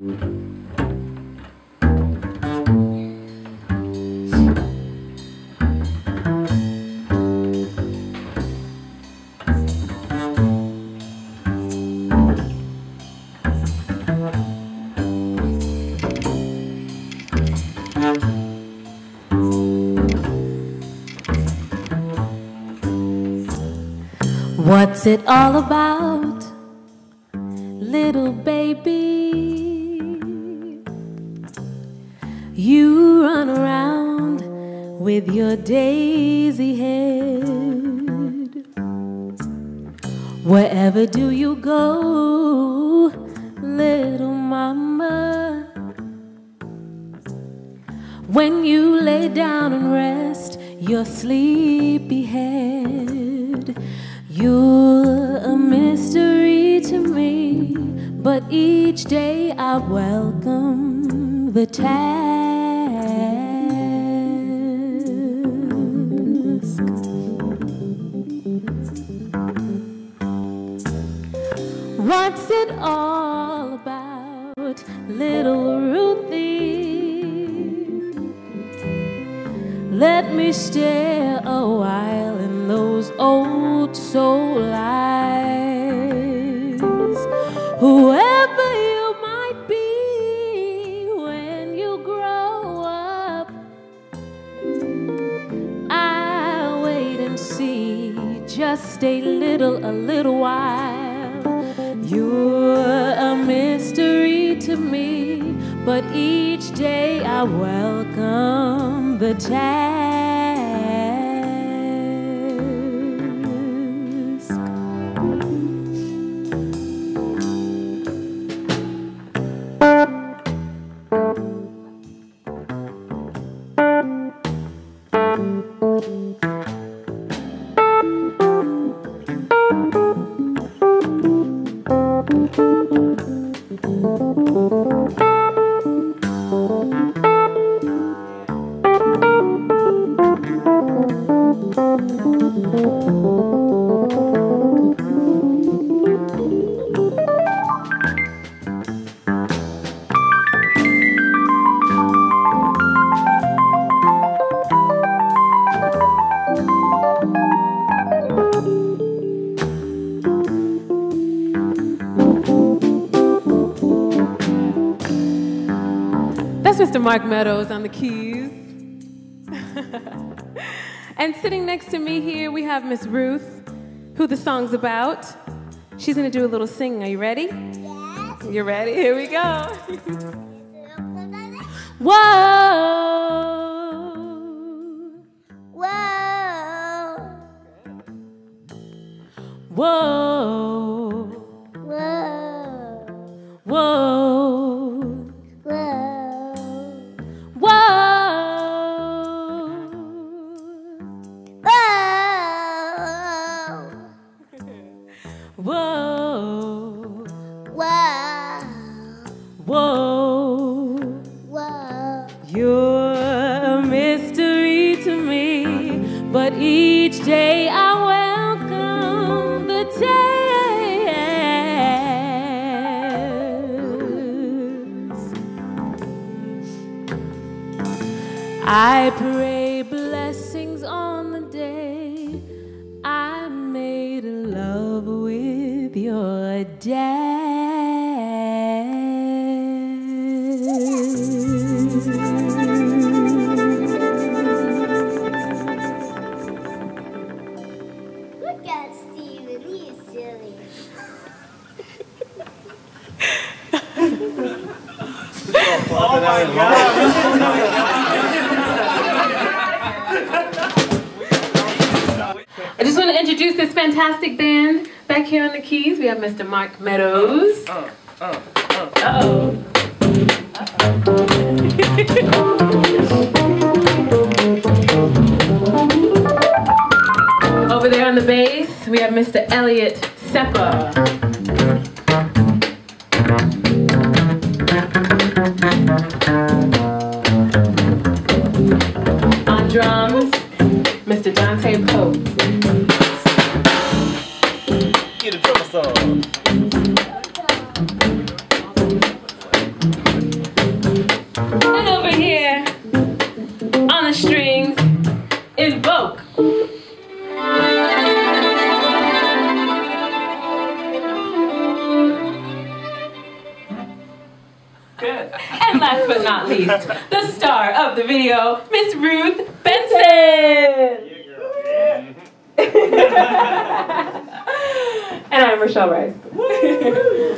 What's it all about, little baby? You run around with your daisy head. Wherever do you go, little mama? When you lay down and rest your sleepy head, you're a mystery to me, but each day I welcome the task. What's it all about, little Ruthie? Let me stare a while in those old soul eyes. Whoever you might be when you grow up, I'll wait and see just a little while. You're a mystery to me, but each day I welcome the task. Mr. Mark Meadows on the keys. And sitting next to me here, we have Miss Ruth, who the song's about. She's gonna do a little singing. Are you ready? Yes. You're ready? Here we go. Whoa. Whoa. Whoa. Whoa. Whoa. Whoa. Whoa. Whoa. You're a mystery to me, but each day I welcome the task. I pray blessings on the day I made love with your dad. Look at Steven, he's silly. Oh my God. I just want to introduce this fantastic band. Back here on the keys, we have Mr. Mark Meadows. Uh-oh. Over there on the bass, we have Mr. Eliot Seppa. On drums, Mr. Dante. Get a drummer song. Good. And last but not least, the star of the video, Miss Ruth Benson. And I'm Rochelle Rice.